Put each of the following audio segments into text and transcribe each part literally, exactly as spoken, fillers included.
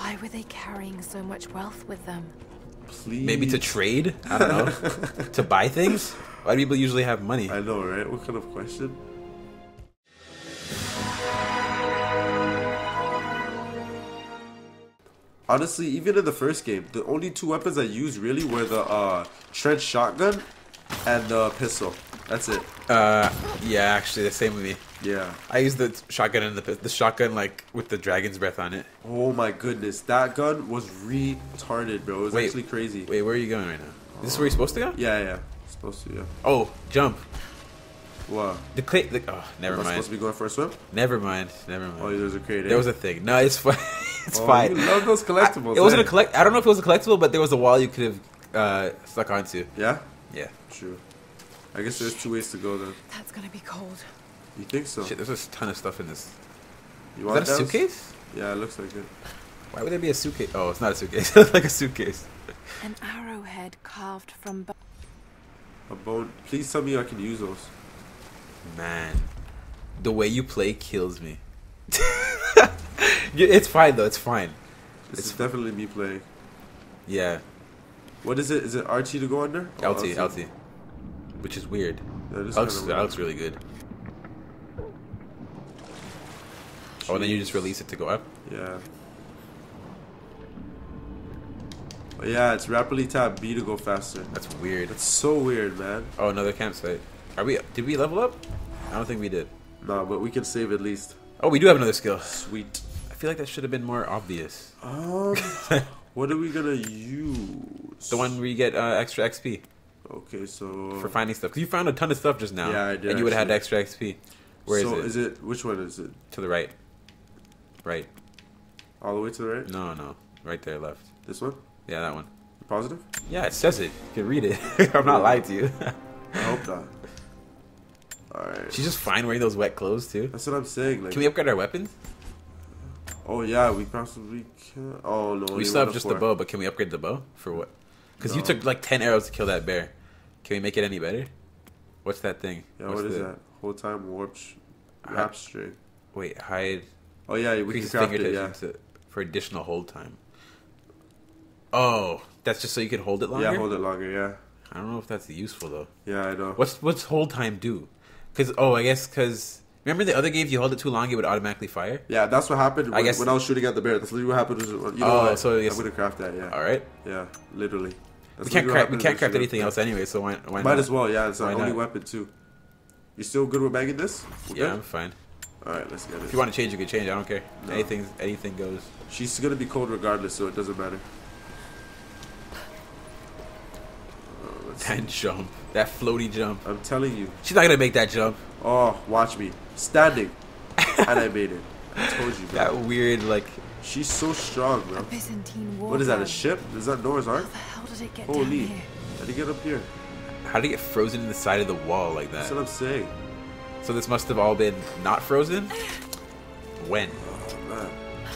Why were they carrying so much wealth with them? Please. Maybe to trade? I don't know. To buy things? Why do people usually have money? I know, right? What kind of question? Honestly, even in the first game, the only two weapons I used really were the uh, trench shotgun and the pistol. That's it. Uh, yeah, actually, the same with me. Yeah. I used the shotgun and the the shotgun like with the dragon's breath on it. Oh my goodness, that gun was retarded, bro. It was Wait, actually crazy. Wait, where are you going right now? Is this where you're supposed to go? Yeah, yeah. Supposed to, yeah. Oh, jump. What? The crate. The, oh, never Am I mind. supposed to be going for a swim? Never mind. Never mind. Oh, there's a crate. Eh? There was a thing. No, it's fine. It's oh, fine. You love those collectibles. I, it wasn't eh? a collect. I don't know if it was a collectible, but there was a wall you could have uh, stuck onto. Yeah. Yeah. True. I guess there's two ways to go then. That's gonna be cold. You think so? Shit, there's a ton of stuff in this. You Is that a those? suitcase? Yeah, it looks like it. Why would there be a suitcase? Oh, it's not a suitcase. It looks like a suitcase. An arrowhead carved from bone. A bone. Please tell me I can use those. Man, the way you play kills me. It's fine though. It's fine. This It's is definitely me playing. Yeah. What is it? Is it R T to go under? Oh, L T, L T. Which is weird. Yeah, this That looks, kinda that weird. looks really good. Oh, and then you just release it to go up? Yeah. Oh, yeah, it's rapidly tap B to go faster. That's weird. It's so weird, man. Oh, another campsite. Are we? Did we level up? I don't think we did. Nah, but we can save at least. Oh, we do have another skill. Sweet. I feel like that should have been more obvious. Um, what are we gonna use? The one where you get uh, extra X P Okay, so for finding stuff. Because you found a ton of stuff just now. Yeah, I did, And you would have had actually. extra X P. Where so is it? is it? Which one is it? To the right. Right. All the way to the right? No, no. Right there, left. This one? Yeah, that one. You positive? Yeah, it says it. You can read it. I'm not lying to you. I hope not. All right. She's just fine wearing those wet clothes too. That's what I'm saying. Like, Can we upgrade our weapons? oh yeah, we possibly can. Oh no, We only still one have to just the four. bow, but can we upgrade the bow? For what? Because you No. took like ten arrows to kill that bear. Can we make it any better? What's that thing? Yeah, What's what is the- that? Whole time warp, sh- Hi- wrap string. Wait, hide. Oh yeah, we can Increases craft it. fingertips Yeah, into- for additional hold time. Oh, that's just so you can hold it longer? yeah, hold it longer. Yeah, I don't know if that's useful though. yeah, I know. What's what's hold time do? Because oh, I guess because remember the other game, if you held it too long, it would automatically fire. Yeah, that's what happened I when, guess- when I was shooting at the bear. That's literally what happened. Was, you know Oh, what? so yes- I'm gonna craft that. Yeah, All right, yeah, literally. That's we can't literally what craft we happened can't when I craft shoot anything at the else anyway. So why why Might not? as well. Yeah, it's our Why only not? weapon too. You still good with bagging this? We're Yeah, good? I'm fine. All right, let's get it. If you want to change, you can change. I don't care. No. Anything anything goes. She's gonna be cold regardless, so it doesn't matter. Uh, let's see. That jump, that floaty jump. I'm telling you. She's not gonna make that jump. Oh, watch me standing, and I made it. I told you, bro. That weird like. She's so strong, bro. A Byzantine war. What is that? A gun. ship? Is that Noah's Ark? How the hell did it get down Holy! here? How did he get up here? How did it get frozen in the side of the wall like That's that? what I'm saying. So this must have all been not frozen. When? Oh man.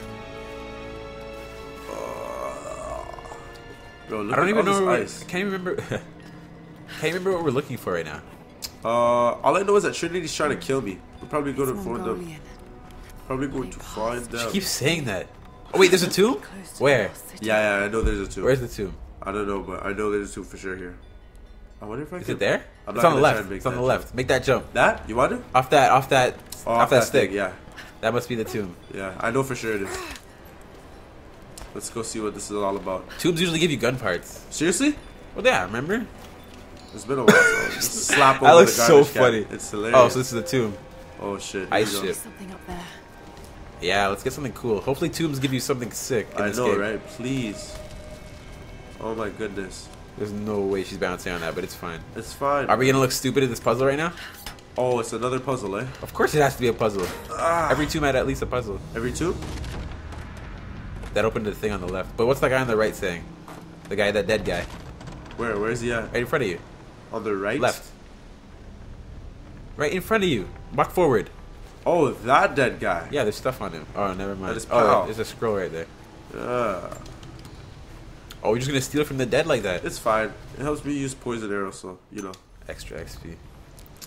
Oh. Bro, look I don't at even all know. What, this I ice. can't even remember. Can't even remember what we're looking for right now. Uh, all I know is that Trinity's trying to kill me. We're probably going to It's find them. Mongolian. Probably going to find She them. keeps saying that. Oh wait, there's a tomb. Close to Where? the city. Yeah, yeah, I know there's a two. Where's the tomb? I don't know, but I know there's a two for sure here. I wonder if I Is can. it there? I'm It's not on the gonna try left. and make It's on that the jump. left. Make that jump. That? You want to? Off that. Off that. Oh, off, that, stick. thing, yeah, That must be the tomb. yeah. I know for sure it is. Let's go see what this is all about. Tombs usually give you gun parts. Seriously? Well, yeah. Remember? It's been a while. So just slap over That looks the so garbage can. funny. It's hilarious. Oh, so this is the tomb. Oh shit. Here Ice we go. ship. There's something up there. Yeah, let's get something cool. Hopefully, tombs give you something sick in I this know, game. right? Please. Oh my goodness. There's no way she's bouncing on that, but it's fine. It's fine. Are we gonna look stupid at this puzzle right now? Oh, it's another puzzle, eh? Of course, it has to be a puzzle. Ah. Every tomb had at least a puzzle. Every two? That opened the thing on the left. But what's that guy on the right saying? The guy, that dead guy, Where? Where is he at? right in front of you. On the right? Left. Right in front of you. Walk forward. Oh, that dead guy. Yeah, there's stuff on him. Oh, never mind. That is Oh, pow. there's a scroll right there. Yeah. Oh, we're just gonna steal it from the dead like that. It's fine. It helps me use poison arrows, so, you know. Extra X P.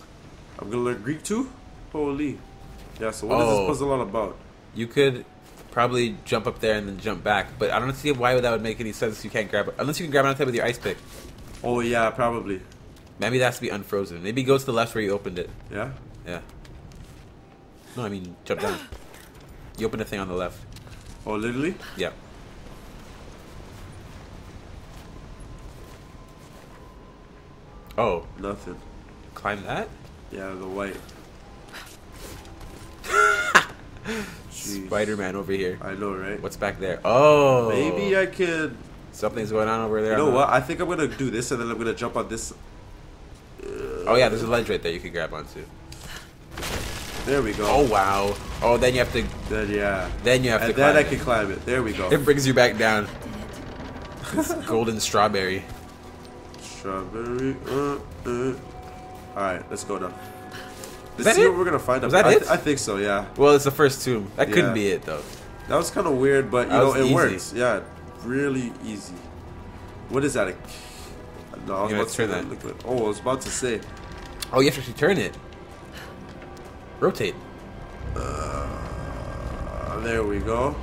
I'm gonna learn Greek too? Holy. Yeah, so what is Oh. this puzzle all about? You could probably jump up there and then jump back. But I don't see why that would make any sense. You can't grab it unless you can grab it on top with your ice pick. Oh yeah, probably. Maybe that has to be unfrozen. Maybe go to the left where you opened it. Yeah. Yeah. No, I mean jump down. You open the thing on the left. Oh, literally? Yeah. Oh. Nothing. Climb that? Yeah, the white. Jeez. Spider-Man over here. I know, right? What's back there? Oh. Maybe I could. Something's going on over there. You know what? I think I'm gonna do this, and then I'm gonna jump on this. Uh, Oh yeah, there's a ledge right there you can grab onto. There we go. Oh wow. Oh, then you have to. Then yeah. Then you have and to. then climb I it. can climb it. There we go. It brings you back down. It's golden strawberry. Strawberry. Uh, uh. All right, let's go now. Is Let's that see it? what we're gonna find. Was up. that I, it? th I think so. Yeah. Well, it's the first tomb. That Yeah. couldn't be it though. That was kind of weird, but you That know was it easy. works. Yeah, really easy. What is that? A... No, I was You about gotta to turn say that. liquid. Oh, I was about to say. Oh, you have to actually turn it. Rotate. Uh, there we go.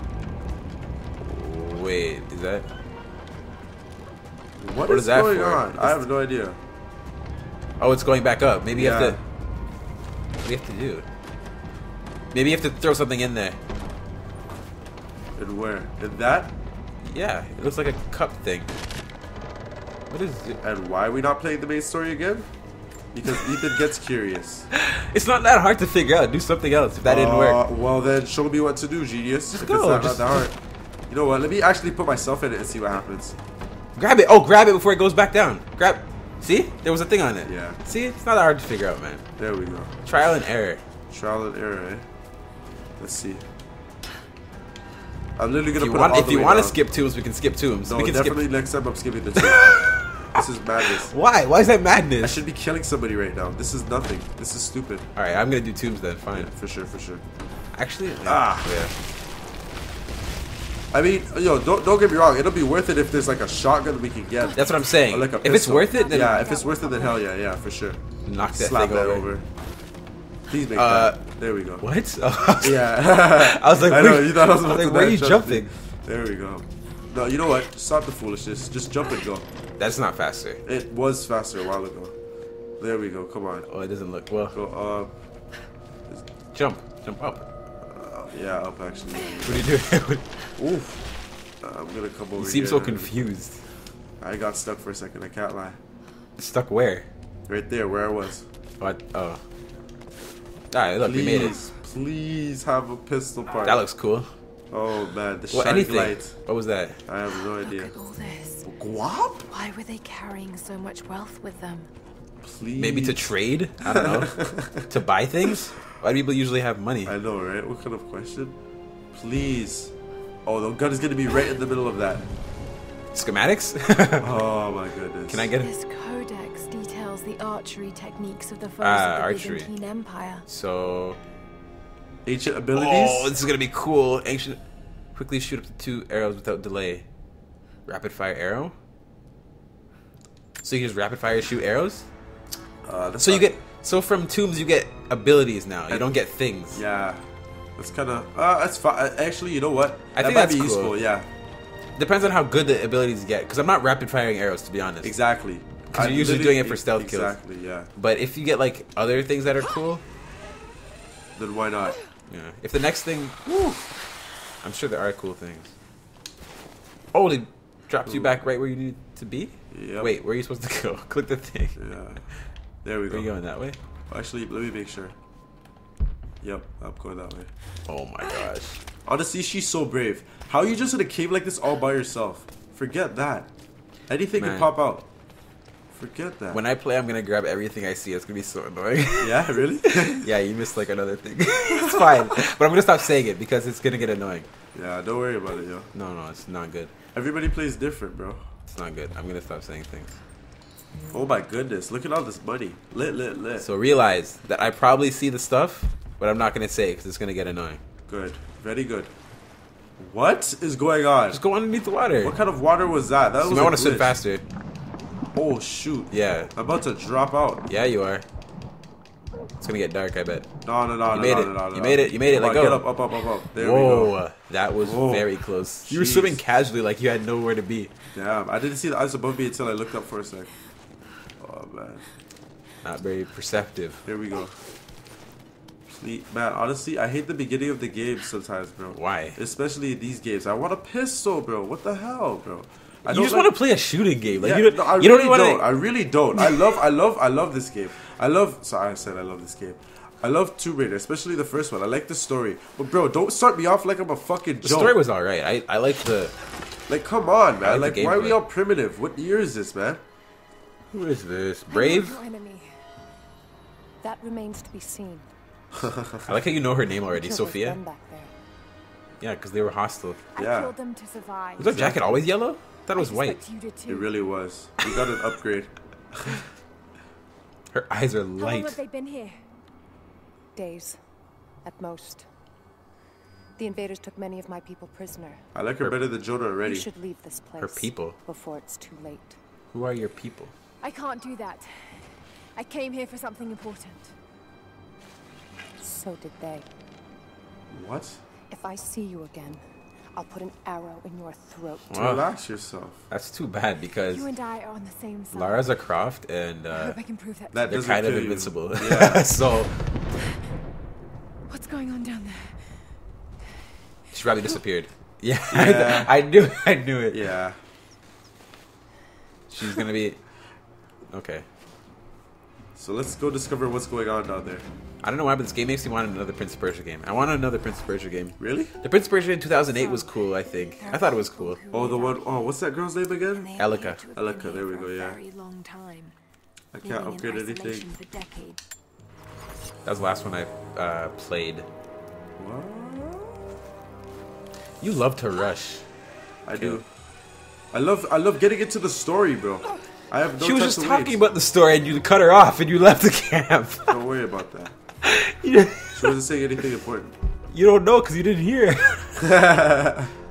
Wait, is that? What, What is is that going for? on? I have no idea. Oh, it's going back up. Maybe you Yeah. have to. What do you have to do? Maybe you have to throw something in there. And where? In that? Yeah, it looks like a cup thing. What is it? And why are we not playing the main story again? Because Ethan gets curious. It's not that hard to figure out. Do something else if that didn't Uh, work. Well, then show me what to do, genius. Just if go, it's not, just- not that hard. You know what? Let me actually put myself in it and see what happens. Grab it. Oh, grab it before it goes back down. Grab. See? There was a thing on it. Yeah. See? It's not that hard to figure out, man. There we go. Trial and error. Trial and error, eh? Let's see. I'm literally gonna If you put want, it all if the you way want to down. skip tombs, we can skip tombs. No, we can definitely skip. next time I'm skipping the two. This is madness. Why? Why is that I madness? should be killing somebody right now. This is nothing. This is stupid. All right, I'm gonna do tombs then. Fine. Yeah, for sure, for sure. Actually, Ah. yeah. I mean, yo, don't don't get me wrong. It'll be worth it if there's like a shotgun we can get. That's what I'm saying. Or like a If it's pistol. worth it, then yeah. If it's worth it, then hell yeah, yeah, for sure. knock that Slap thing that over. over. Please make Uh, that. There we go. What? Yeah. I was like, I know wait, you thought I was I about was to like, where are die, you trust jumping? me. There we go. No, you know what? Stop the foolishness. Just jump and go. That's not faster. It was faster a while ago. There we go. Come on. Oh, it doesn't look well. Go up. Jump, jump up. Uh, yeah, up actually. What are you doing? Oof. I'm gonna come over You here. seem so confused. I got stuck for a second. I can't lie. Stuck where? Right there, where I was. What? Oh. Alright, look, we made it. Please, please have a pistol part. That looks cool. Oh man, the Well, shining anything. light. What was that? I have no Look idea. at all this. Guap? Why were they carrying so much wealth with them? Please. Maybe to trade? I don't know. To buy things? Why do people usually have money? I know, right? What kind of question? Please. Oh, the gun is gonna be right in the middle of that. Schematics? Oh my goodness. Can I get it? This codex details the archery techniques of the foes Ah, of the archery. Byzantine Empire. So. Ancient abilities? Oh, this is gonna be cool. Ancient. Quickly shoot up to two arrows without delay. Rapid fire arrow? So you just rapid fire shoot arrows? Uh, that's So you not- get. So from tombs, you get abilities now. You don't get things. Yeah. That's kind of. Uh, that's fine. Actually, you know what? I that think might that's be cool. useful. Yeah. Depends on how good the abilities get. Because I'm not rapid firing arrows, to be honest. Exactly. 'Cause you're I usually literally- doing it for stealth kills. Exactly. Yeah. But if you get like other things that are cool, Then why not? yeah. If the next thing, woo, I'm sure there are cool things. Oh, they dropped you back right where you need to be. Yep. Wait, where are you supposed to go? Click the thing. Yeah. There we Are go. you going that way? Actually, let me make sure. Yep, I'm going that way. Oh my gosh. Honestly, she's so brave. How are you just in a cave like this all by yourself? Forget that. Anything Man. can pop out. Forget that. When I play, I'm gonna grab everything I see. It's gonna be so annoying. Yeah, really? Yeah, you missed like another thing. It's fine, but I'm gonna stop saying it because it's gonna get annoying. Yeah, don't worry about it, yo. No, no, it's not good. Everybody plays different, bro. It's not good. I'm gonna stop saying things. Oh my goodness, look at all this money. Lit, lit, lit. So realize that I probably see the stuff, but I'm not gonna say because it's gonna get annoying. Good. Very good. What is going on? Just go underneath the water. What kind of water was that? That You was might a want to swim glitch. faster. Oh shoot. Yeah. I'm about to drop out. Yeah, you are. It's gonna get dark, I bet. No, no, no, You no, made no, it. no, no, no. You made it. You made it. Come Let on, go. Get up, up, up, up, up. There Whoa, we go. that was Whoa. very close. You were Jeez. swimming casually like you had nowhere to be. Damn, I didn't see the ice above me until I looked up for a sec. Oh, man. Not very perceptive. Here we go. Please, man, honestly, I hate the beginning of the game sometimes, bro. Why? Especially in these games. I want a pistol, bro. What the hell, bro? I You don't just like- want to play a shooting game. Like Yeah, you don't. no, I you really don't want don't. to. I really don't. I love, I love, I love this game. I love. Sorry, I said I love this game. I love Tomb Raider, especially the first one. I like the story. But bro, don't start me off like I'm a fucking The joke. story was alright. I I like the. Like, come on, man. like Like, the why are we gameplay. all primitive? What year is this, man? Who is this? I'm Brave. not your enemy. That remains to be seen. I like how you know her name already, Killed those Sophia. men back there. Yeah, because they were hostile. I Yeah. killed them to survive. Was that jacket always yellow? I thought it was I white. suspect you did too. It really was. We got an upgrade. Her eyes are How long light. have they been here? Days, at most. The invaders took many of my people prisoner. I like her Her- better than Jonah You already. should leave this place. Her people. Before it's too late. Who are your people? I can't do that. I came here for something important. So did they. What? If I see you again, I'll put an arrow in your throat. Wow. Relax yourself. That's too bad because You and I are on the same side. Lara's a Croft and I uh, hope I can prove that. That to they're you. doesn't kind of kill you. invincible. Yeah. So What's going on down there? she probably disappeared. Yeah, Yeah. I, I knew. I knew it. Yeah. She's gonna be okay. So let's go discover what's going on down there. I don't know why, but this game makes me want another Prince of Persia game. I want another Prince of Persia game. Really? The Prince of Persia in two thousand eight was cool. I think. I thought it was cool. Oh, the one oh what's that girl's name again? Elika. Elika, there we go, yeah. Very long time. I can't upgrade anything. For decades. That was the last one I uh, played. What? You love to rush. I do. I love I love getting into the story, bro. I have no She was time just to talking wait. about the story and you cut her off and you left the camp. Don't worry about that. you She wasn't saying anything important. you don't know because you didn't hear.